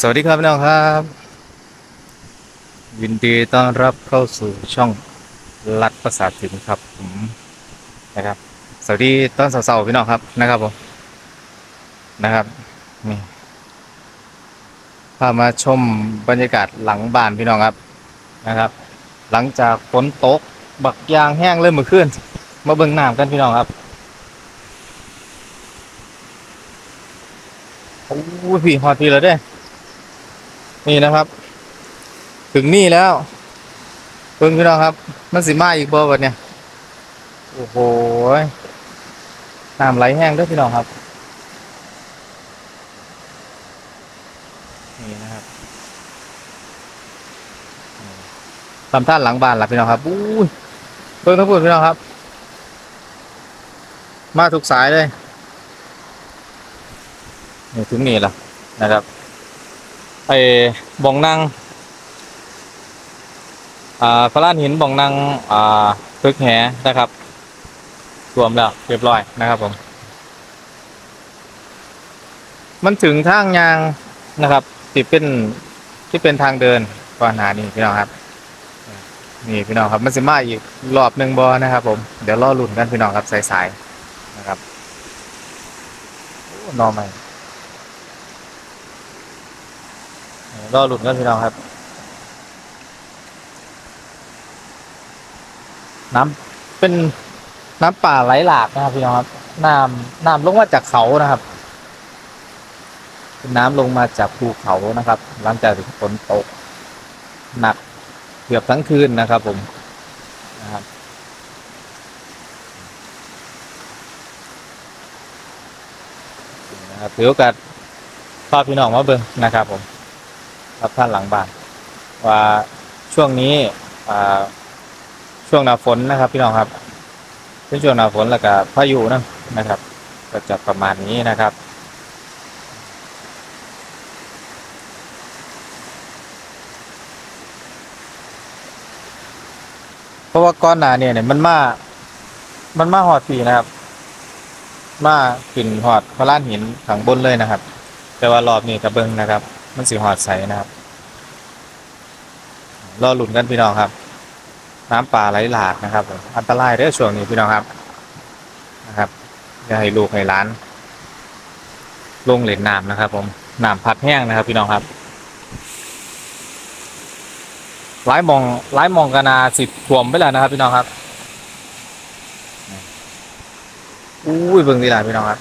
วัสดีครับพี่น้องครับยินดีต้อนรับเข้าสู่ช่องลัดภาษาถิ่นครับผมนะครับสวัสดีตอนเสาร์ๆพี่น้องครับนะครับผมนะครับนี่พามาชมบรรยากาศหลังบ้านพี่น้องครับนะครับหลังจากฝนตกบักยางแห้งเริ่มมือขึ้นมาเบิ่งน้ำกันพี่น้องครับโอ้ยพี่ฮอตพี่แล้วเด้นี่นะครับถึงนี่แล้วเบิ่งพี่น้องครับมันสิมาอีกบ่วันเนี่ยโอ้โหน้ำไหลแห้งเด้อพี่น้องครับนี่นะครับลำธารหลังบ้านล่ะพี่น้องครับอู้ยเพิ่งทั้งพูดพี่น้องครับมาทุกสายเลยนี่ถึงนี่ล่ะนะครับไอ้บ่องนั่งพระลานหินบ่องนั่งตึกแหนะครับรวมแล้วเรียบร้อยนะครับผมมันถึงทางยางนะครับที่เป็นทางเดินก่อนหน้านี้พี่น้องครับนี่พี่น้องครับมันสิมาอีกรอบหนึ่งบอนะครับผมเดี๋ยวรอลุ้นกันพี่น้องครับสายๆนะครับโอ้นอใหม่รอลุ้นกันพี่น้องครับน้ำเป็นน้ำป่าไหลหลากนะครับพี่น้องครับน้ำลงมาจากเขานะครับเป็นน้ำลงมาจากภูเขานะครับหลังจากฝนตกหนักเกือบทั้งคืนนะครับผมนะครับนะครับถือโอกาสพาพี่น้องมาเบิ่งนะครับผมรับท่านหลังบ้านว่าช่วงนี้ช่วงหน้าฝนนะครับพี่น้องครับเป็นช่วงหน้าฝนแล้วก็พายุนะครับก็จะประมาณนี้นะครับเพราะว่าก้อนหนาเนี่ยมันมาหอดปีนะครับมาขึ้นหอดพระลานหินข้างบนเลยนะครับแต่ว่ารอบนี้กระเบิงนะครับมันสีหอดใสนะครับรอหลุนกันพี่น้องครับน้ำป่าไหลหลากนะครับอันตรายเด้อช่วงนี้พี่น้องครับนะครับอย่าให้ลูกให้หลานลงเล่นน้ำนะครับผมน้ำพัดแห้งนะครับพี่น้องครับหลายมองกันนาสิท่วมไปแล้วนะครับพี่น้องครับอุ้ยเบิ่งดีหลายพี่น้องครับ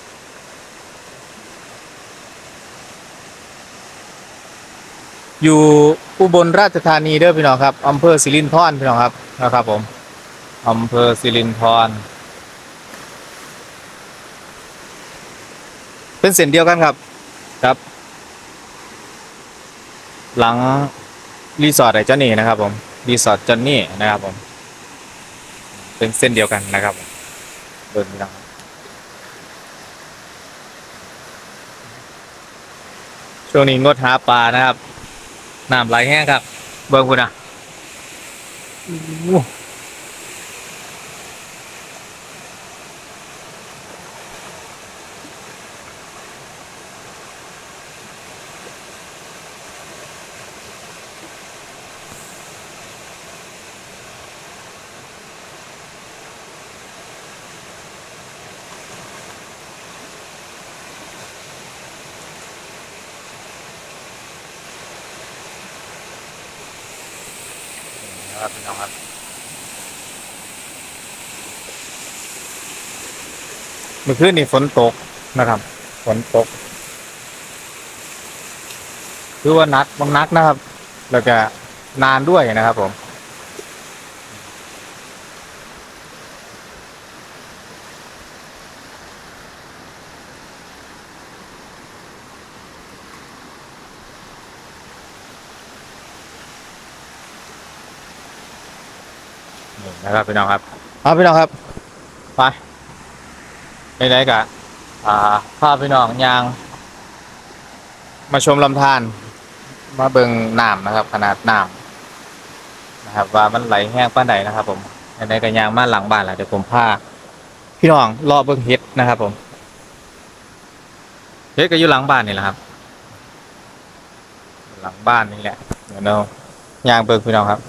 อยู่อุบลราชธานีเด้อพี่น้องครับอำเภอสิรินธรพี่น้องครับนะครับผมอำเภอสิรินธรเป็นเส้นเดียวกันครับครับหลังรีสอร์ทไอ้เจ้านี่นะครับผมรีสอร์ทจอนนี่นะครับผมเป็นเส้นเดียวกันนะครับเบิ่งพี่น้องช่วงนี้งดหาปลานะครับน้ำไหลแห้งครับเบิ่งคุณอ่ะนะครับพี่น้องครับเมื่อคืนนี่ฝนตกนะครับฝนตกคือว่านักบางนักนะครับแล้วก็นานด้วยนะครับผมนี่นะครับพี่น้องครับเอาพี่น้องครับไปไหนๆกะพาพี่น้องยางมาชมลำธารมาเบิ่งน้ำนะครับขนาดน้ำนะครับว่ามันไหลแห้งปานใดนะครับผมไหนๆกะยางมาหลังบ้านแหละเดี๋ยวผมพาพี่น้องรอเบิ่งเห็ดนะครับผมเห็ดก็อยู่หลังบ้านนี่แหละครับลังบ้านนี่แหละเดี๋ยวเราย่างเบิกพี่น้องครับ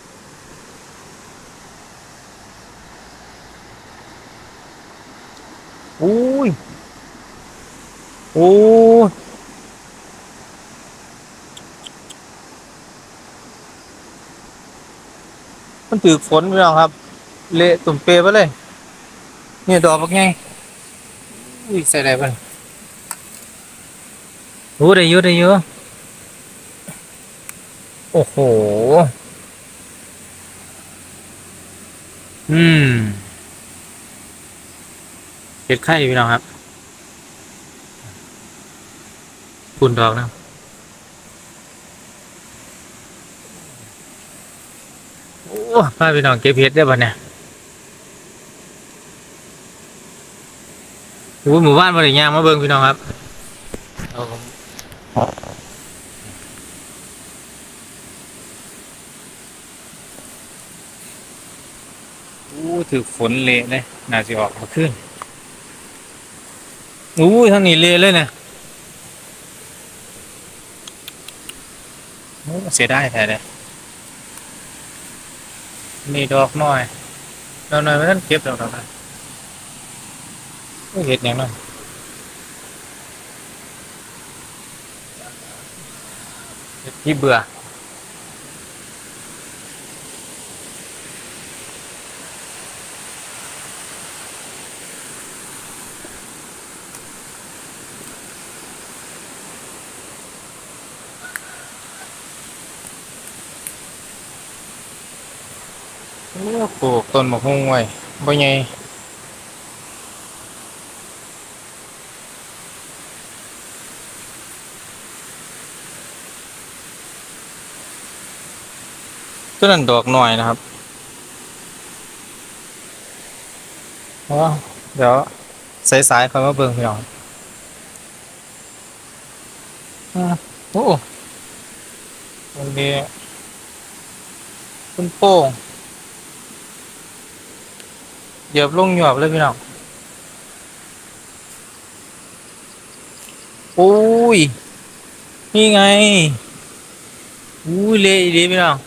อุ้ยโอ้ยมันถือฝนพี่น้องครับเละตุ่มเปรย์ไปเลยเนี่ยดอกบักไงอุ้ยใส่อะไรบ้างโอ้ได้เยอะได้เยอะโอ้โหอืมเห็ดไข่พี่น้องครับปุ่นดอกนะโอ้พาพี่น้องเก็บเห็ดได้ป่ะเนี่ยโอ้หมู่บ้านบริยางมาเบิ่งพี่น้องครับเอาผมโอ้ถือฝนเละเลยน่าจะออกมาขึ้นโอ้ยทางนี้เละเลยเนี่ยโอ้เสียดายแท้เลยนี่ดอกน้อยดอกน้อยไม่ต้องเก็บดอกน้อยเห็ดอย่างนั้นเห็ดที่เบื่อโอ้ปลูกต้นมะฮุ่งไว้บ่ใหญ่ต้นนั้นดอกน้อยนะครับอ๋อเดี๋ยวสายๆคอยมาเบิ่งพี่น้องโอ้ตรงนี้ต้นโป่งเหยียบลงหยวบเลยพี่น้องโอ้ยนี่ไงอุ้ยเละดีพี่น้อง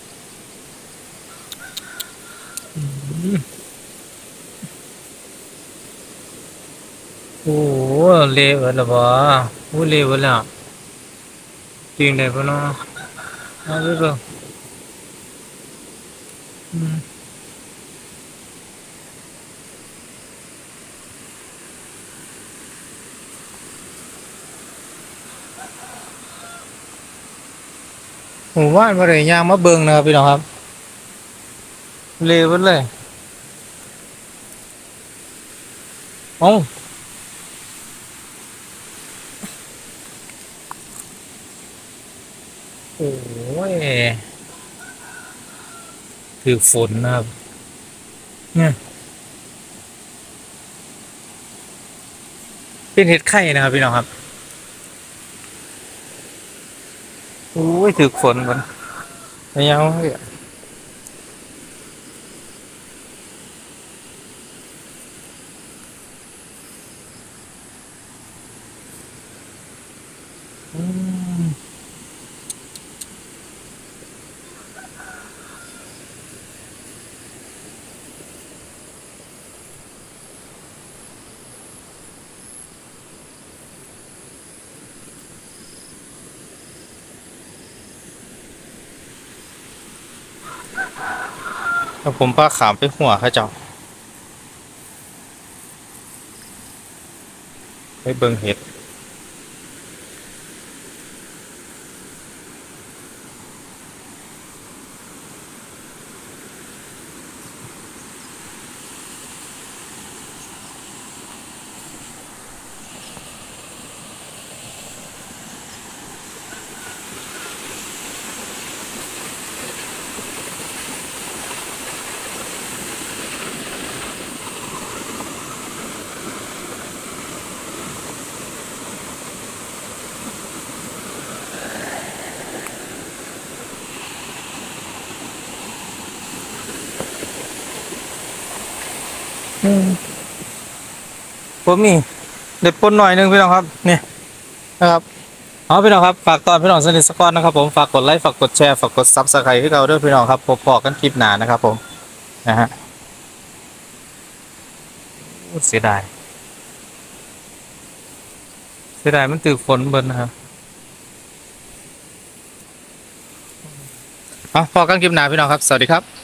อืมโอ้เละเบิดแล้วบ่โอ้เละเบิดแล้วจริงได้ปะเนาะเอาไปเบิ่งอืมหมู่บ้านบ่ได้ย่างมาเบิ่งนะครับพี่น้องครับเละเบิดเลยเอ้าโอ้ยถือฝนนะครับเนี่ยเป็นเห็ดไข่นะครับพี่น้องครับโอ้ยถือฝนก่อนไม่เอาเลยอืมแล้วผมพาขามไปหัวเขาเจ้าไปเบิ่งเห็ดอืมผมนี่เด็ดปนหน่อยนึงพี่น้องครับนี่นะครับเอาพี่น้องครับฝากตอนพี่น้องสนิทสกอนนะครับผมฝากกดไลค์ฝากกดแชร์ฝากกดซับสไครต์ให้เราด้วยพี่น้องครับพบปอกันคลิปหน้านะครับผมนะฮะเสียดายเสียดายมันตือฝนเบิดนะครับเอาพอกันคลิปหน้าพี่น้องครับสวัสดีครับ